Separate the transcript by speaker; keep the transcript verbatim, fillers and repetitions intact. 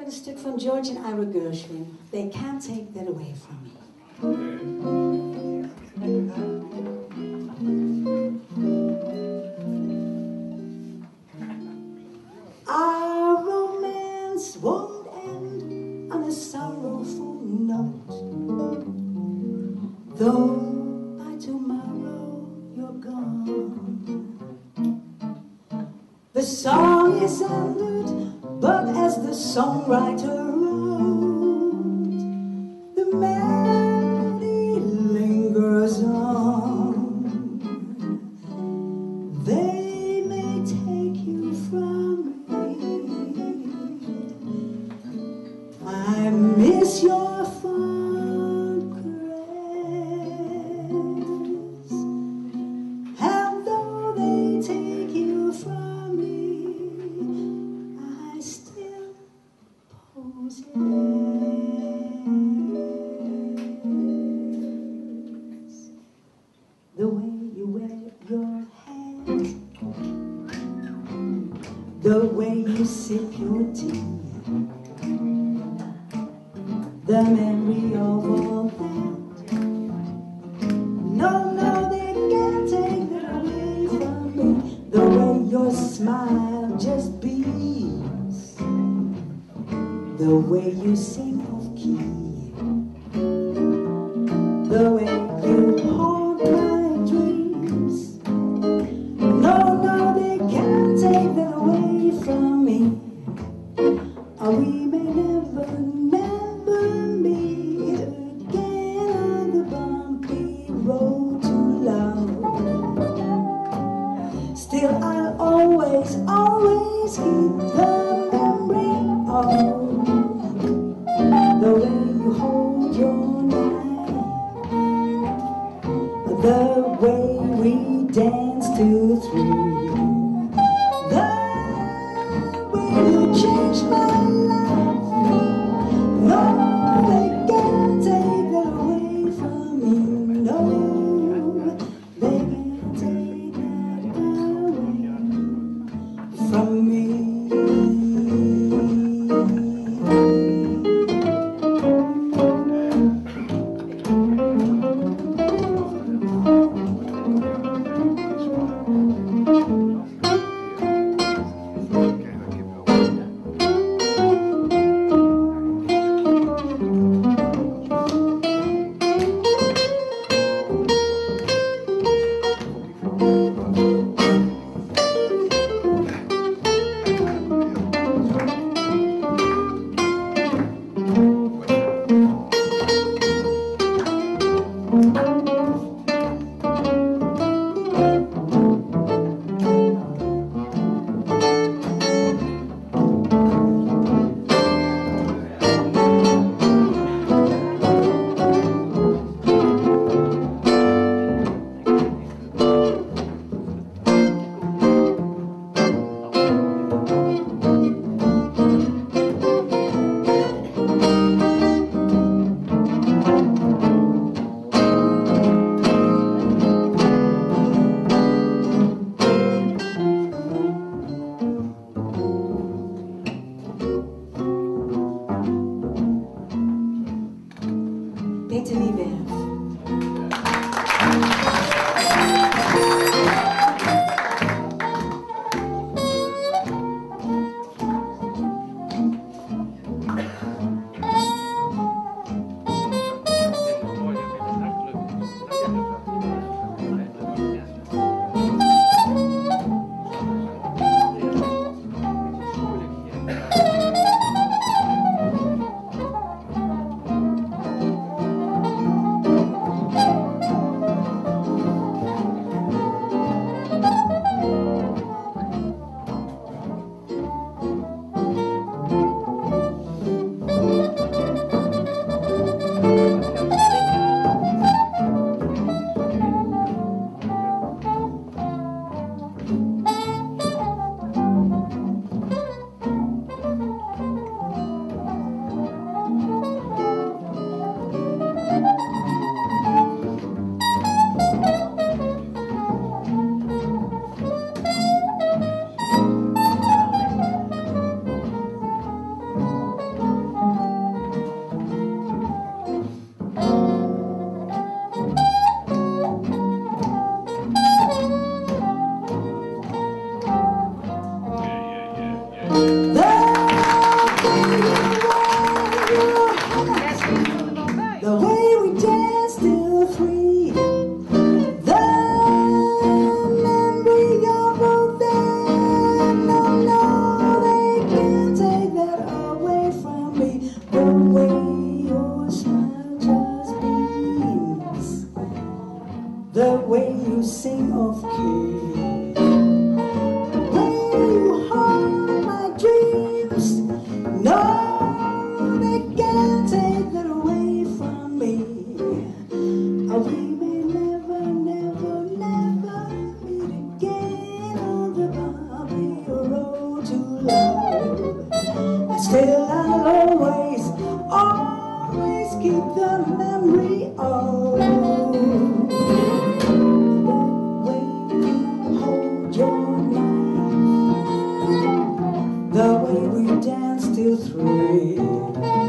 Speaker 1: met een stuk van George en Ira Gershwin. They can't take that away from me. Our romance won't end on a sorrowful note, though by tomorrow you're gone. The song is ended, but as the songwriter wrote, the melody lingers on. They may take you from me. I miss your fond caress, and though they take you from me, I still possess the way you wear your hat, the way you sip your tea, the memory of all that. No, no, they can't take that away from me. The way your smile just beams, the way you sing off key, the way you haunt my dreams. No, no, they can't take that away from me. Or we may never, never meet again on the bumpy road to love. Still I'll always, always keep the memory of the way you hold your knife, the way we dance to three, the way you changed my life. No, they can't take that away from me. No, they can't take that away from me. Still I'll always, always keep the memory of the way you hold your knife, the way we danced till three.